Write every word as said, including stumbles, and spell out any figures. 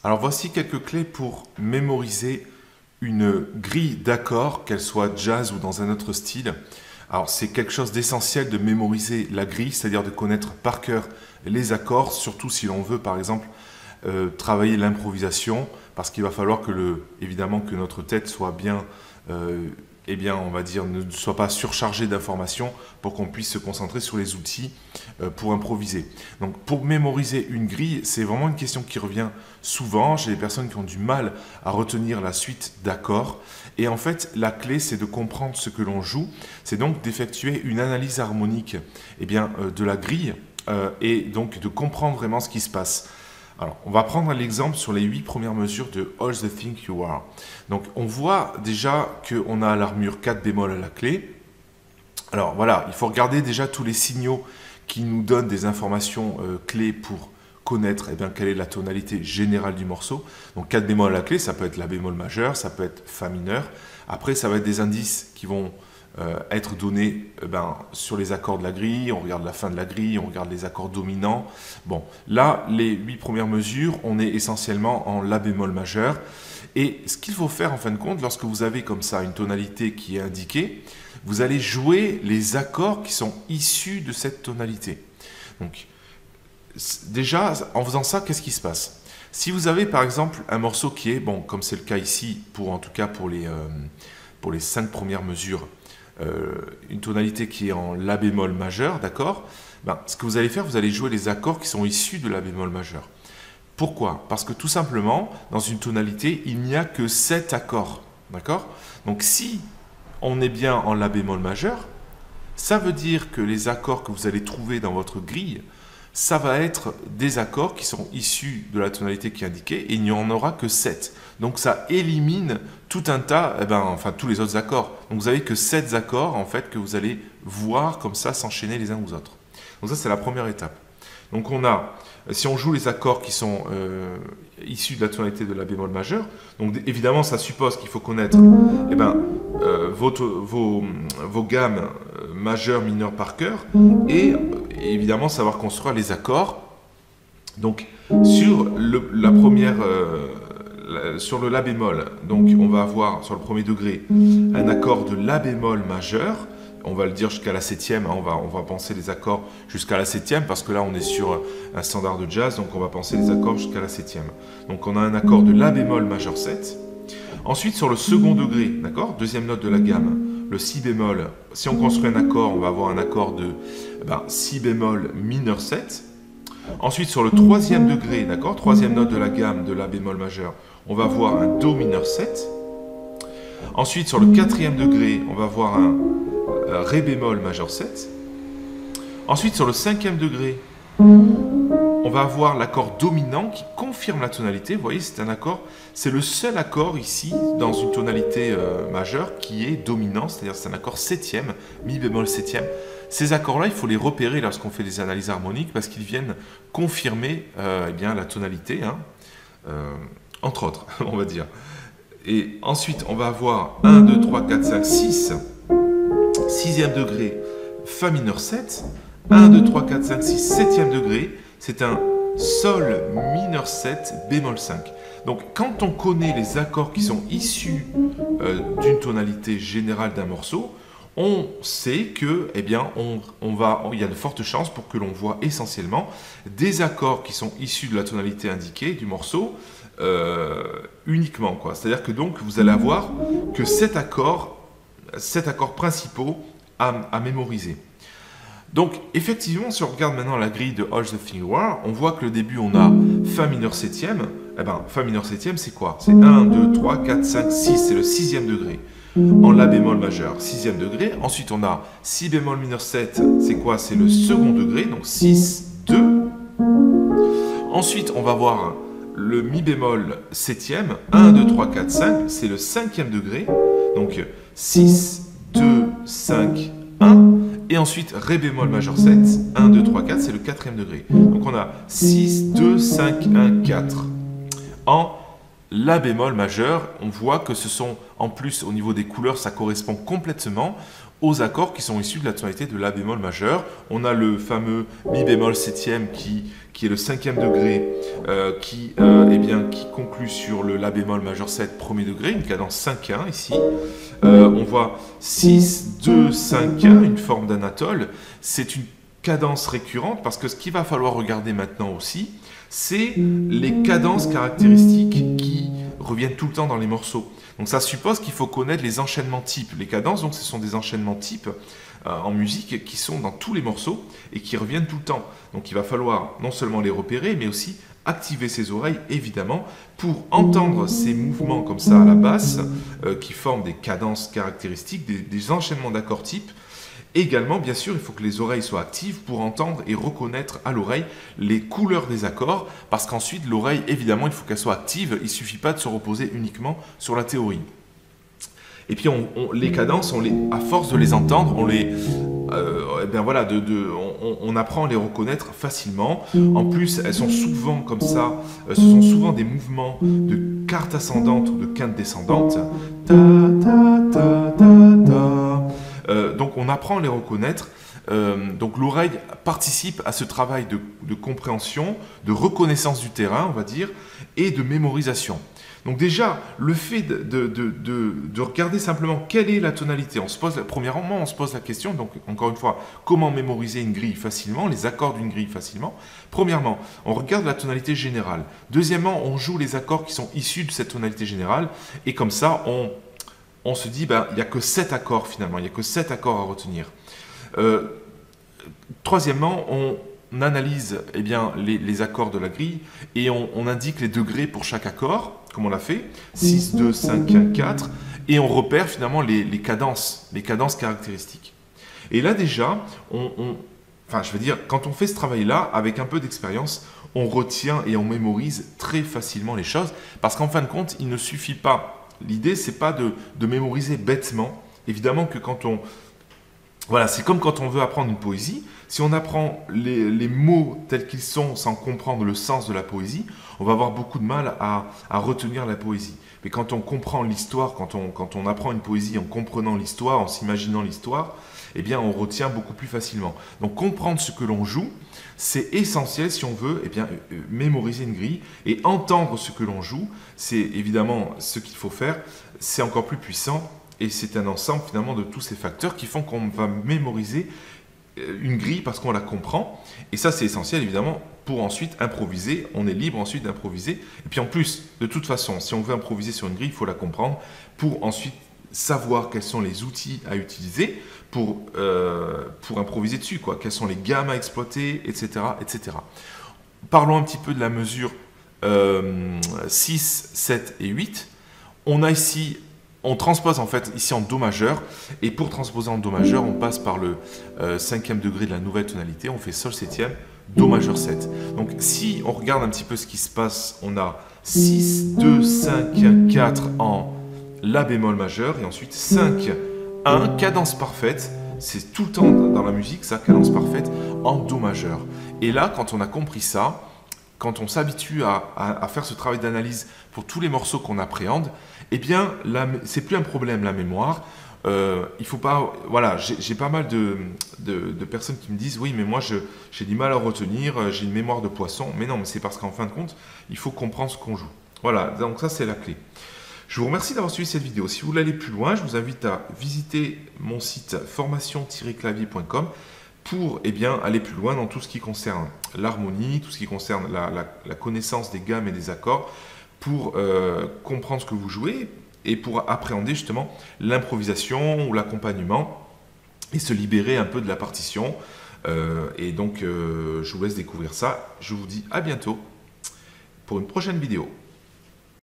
Alors voici quelques clés pour mémoriser une grille d'accords, qu'elle soit jazz ou dans un autre style. Alors c'est quelque chose d'essentiel de mémoriser la grille, c'est-à-dire de connaître par cœur les accords, surtout si l'on veut par exemple euh, travailler l'improvisation, parce qu'il va falloir que le, évidemment que notre tête soit bien, euh, eh bien on va dire, ne soit pas surchargée d'informations pour qu'on puisse se concentrer sur les outils euh, pour improviser. Donc pour mémoriser une grille, c'est vraiment une question qui revient souvent. J'ai des personnes qui ont du mal à retenir la suite d'accords. Et en fait, la clé, c'est de comprendre ce que l'on joue. C'est donc d'effectuer une analyse harmonique eh bien, euh, de la grille euh, et donc de comprendre vraiment ce qui se passe. Alors, on va prendre l'exemple sur les huit premières mesures de All the Things You Are. Donc, on voit déjà qu'on a l'armure quatre bémol à la clé. Alors, voilà, il faut regarder déjà tous les signaux qui nous donnent des informations euh, clés pour connaître eh bien, quelle est la tonalité générale du morceau. Donc, quatre bémol à la clé, ça peut être la bémol majeur, ça peut être fa mineur. Après, ça va être des indices qui vont Euh, être donné eh ben, sur les accords de la grille, on regarde la fin de la grille, on regarde les accords dominants. Bon, là, les huit premières mesures, on est essentiellement en la bémol majeur. Et ce qu'il faut faire en fin de compte, lorsque vous avez comme ça une tonalité qui est indiquée, vous allez jouer les accords qui sont issus de cette tonalité. Donc, déjà, en faisant ça, qu'est-ce qui se passe? Si vous avez par exemple un morceau qui est, bon, comme c'est le cas ici, pour en tout cas pour les, euh, pour les cinq premières mesures, Euh, une tonalité qui est en la bémol majeur, d'accord, ben, ce que vous allez faire, vous allez jouer les accords qui sont issus de la bémol majeur. Pourquoi? Parce que tout simplement, dans une tonalité, il n'y a que sept accords, d'accord? Donc si on est bien en la bémol majeur, ça veut dire que les accords que vous allez trouver dans votre grille, ça va être des accords qui sont issus de la tonalité qui est indiquée, et il n'y en aura que sept. Donc ça élimine tout un tas, eh ben, enfin tous les autres accords. Donc vous n'avez que sept accords en fait que vous allez voir comme ça s'enchaîner les uns aux autres. Donc ça c'est la première étape. Donc on a, si on joue les accords qui sont euh, issus de la tonalité de la bémol majeur, donc évidemment ça suppose qu'il faut connaître eh ben, euh, votre, vos, vos gammes majeures, mineures par cœur, et évidemment savoir construire les accords. Donc sur le, la première, euh, sur le la bémol, donc on va avoir sur le premier degré un accord de la bémol majeur. On va le dire jusqu'à la septième, hein, on, va, on va penser les accords jusqu'à la septième, parce que là on est sur un standard de jazz, donc on va penser les accords jusqu'à la septième. Donc on a un accord de la bémol majeur sept. Ensuite sur le second degré, d'accord, deuxième note de la gamme, le si bémol, si on construit un accord, on va avoir un accord de ben, si bémol mineur sept. Ensuite sur le troisième degré, d'accord, troisième note de la gamme de la bémol majeur, on va avoir un do mineur sept. Ensuite sur le quatrième degré, on va avoir un ré bémol majeur sept. Ensuite sur le cinquième degré, on va avoir l'accord dominant qui confirme la tonalité. Vous voyez, c'est un accord, c'est le seul accord ici dans une tonalité euh, majeure qui est dominant, c'est-à-dire c'est un accord septième, mi bémol septième. Ces accords-là, il faut les repérer lorsqu'on fait des analyses harmoniques parce qu'ils viennent confirmer euh, eh bien, la tonalité, hein, euh, entre autres, on va dire. Et ensuite, on va avoir un, deux, trois, quatre, cinq, six, sixième degré, fa mineur sept, un, deux, trois, quatre, cinq, six, septième degré, c'est un sol mineur sept, bémol cinq. Donc quand on connaît les accords qui sont issus euh, d'une tonalité générale d'un morceau, on sait que, eh bien, on, on va, il y a de fortes chances pour que l'on voit essentiellement des accords qui sont issus de la tonalité indiquée du morceau euh, uniquement, quoi. C'est-à-dire que donc vous allez avoir que sept accords, sept accords principaux à, à mémoriser. Donc effectivement, si on regarde maintenant la grille de All the Things You Are, on voit que le début on a fa mineur septième. Eh ben, fa mineur septième c'est quoi? C'est un, deux, trois, quatre, cinq, six, c'est le sixième degré. En la bémol majeur, sixième degré. Ensuite on a si bémol mineur sept, c'est quoi? C'est le second degré, donc six, deux. Ensuite on va voir le mi bémol septième, un, deux, trois, quatre, cinq, c'est le cinquième degré. Donc six, deux, cinq, un. Et ensuite, ré bémol majeur sept, un, deux, trois, quatre, c'est le quatrième degré. Donc on a six, deux, cinq, un, quatre. En la bémol majeur, on voit que ce sont, en plus au niveau des couleurs, ça correspond complètement aux accords qui sont issus de la tonalité de La bémol majeur. On a le fameux Mi bémol septième qui, qui est le cinquième degré, euh, qui, euh, eh bien, qui conclut sur le La bémol majeur sept premier degré, une cadence cinq un ici. Euh, on voit six, deux, cinq un, une forme d'anatole. C'est une cadence récurrente parce que ce qu'il va falloir regarder maintenant aussi, c'est les cadences caractéristiques qui reviennent tout le temps dans les morceaux. Donc ça suppose qu'il faut connaître les enchaînements types. Les cadences, donc, ce sont des enchaînements types euh, en musique qui sont dans tous les morceaux et qui reviennent tout le temps. Donc il va falloir non seulement les repérer, mais aussi activer ses oreilles, évidemment, pour entendre ces mouvements comme ça à la basse, euh, qui forment des cadences caractéristiques, des, des enchaînements d'accords types. Également, bien sûr, il faut que les oreilles soient actives pour entendre et reconnaître à l'oreille les couleurs des accords, parce qu'ensuite, l'oreille, évidemment, il faut qu'elle soit active, il ne suffit pas de se reposer uniquement sur la théorie. Et puis, on, on, les cadences, on les, à force de les entendre, on les... Euh, eh bien voilà, de, de, on, on apprend à les reconnaître facilement. En plus, elles sont souvent comme ça, euh, ce sont souvent des mouvements de quarte ascendante ou de quinte descendante. Ta, ta, ta, ta, ta. Euh, donc on apprend à les reconnaître. Euh, donc l'oreille participe à ce travail de, de compréhension, de reconnaissance du terrain, on va dire, et de mémorisation. Donc déjà, le fait de, de, de, de, de regarder simplement quelle est la tonalité, on se pose, premièrement, on se pose la question, donc encore une fois, comment mémoriser une grille facilement, les accords d'une grille facilement. Premièrement, on regarde la tonalité générale. Deuxièmement, on joue les accords qui sont issus de cette tonalité générale, et comme ça, on, on se dit, ben, il n'y a que sept accords finalement, il n'y a que sept accords à retenir. Euh, troisièmement, on on analyse eh bien, les, les accords de la grille et on, on indique les degrés pour chaque accord, comme on l'a fait, six, deux, cinq, un, quatre, et on repère finalement les, les cadences, les cadences caractéristiques. Et là déjà, on, on, enfin je veux dire, quand on fait ce travail-là, avec un peu d'expérience, on retient et on mémorise très facilement les choses, parce qu'en fin de compte, il ne suffit pas, l'idée c'est pas de, de mémoriser bêtement, évidemment que quand on... Voilà, c'est comme quand on veut apprendre une poésie. Si on apprend les, les mots tels qu'ils sont sans comprendre le sens de la poésie, on va avoir beaucoup de mal à, à retenir la poésie. Mais quand on comprend l'histoire, quand on, quand on apprend une poésie en comprenant l'histoire, en s'imaginant l'histoire, eh bien on retient beaucoup plus facilement. Donc comprendre ce que l'on joue, c'est essentiel si on veut eh bien, euh, mémoriser une grille. Et entendre ce que l'on joue, c'est évidemment ce qu'il faut faire, c'est encore plus puissant. Et c'est un ensemble finalement de tous ces facteurs qui font qu'on va mémoriser une grille parce qu'on la comprend. Et ça, c'est essentiel évidemment pour ensuite improviser. On est libre ensuite d'improviser. Et puis en plus, de toute façon, si on veut improviser sur une grille, il faut la comprendre pour ensuite savoir quels sont les outils à utiliser pour, euh, pour improviser dessus, quoi. Quelles sont les gammes à exploiter, et cetera, et cetera. Parlons un petit peu de la mesure euh, six, sept et huit. On a ici... On transpose en fait ici en Do majeur, et pour transposer en Do majeur, on passe par le euh, cinquième degré de la nouvelle tonalité, on fait Sol septième, Do majeur sept. Donc si on regarde un petit peu ce qui se passe, on a six, deux, cinq, quatre en La bémol majeur, et ensuite cinq, un, cadence parfaite, c'est tout le temps dans la musique, ça, cadence parfaite, en Do majeur. Et là, quand on a compris ça, quand on s'habitue à, à, à faire ce travail d'analyse pour tous les morceaux qu'on appréhende, eh bien, c'est plus un problème, la mémoire. Euh, il faut pas... Voilà, j'ai pas mal de, de, de personnes qui me disent « Oui, mais moi, j'ai du mal à retenir, j'ai une mémoire de poisson. » Mais non, mais c'est parce qu'en fin de compte, il faut comprendre ce qu'on joue. Voilà, donc ça, c'est la clé. Je vous remercie d'avoir suivi cette vidéo. Si vous voulez aller plus loin, je vous invite à visiter mon site formation tiret clavier point com pour eh bien, aller plus loin dans tout ce qui concerne l'harmonie, tout ce qui concerne la, la, la connaissance des gammes et des accords, pour euh, comprendre ce que vous jouez et pour appréhender justement l'improvisation ou l'accompagnement et se libérer un peu de la partition. Euh, et donc, euh, je vous laisse découvrir ça. Je vous dis à bientôt pour une prochaine vidéo.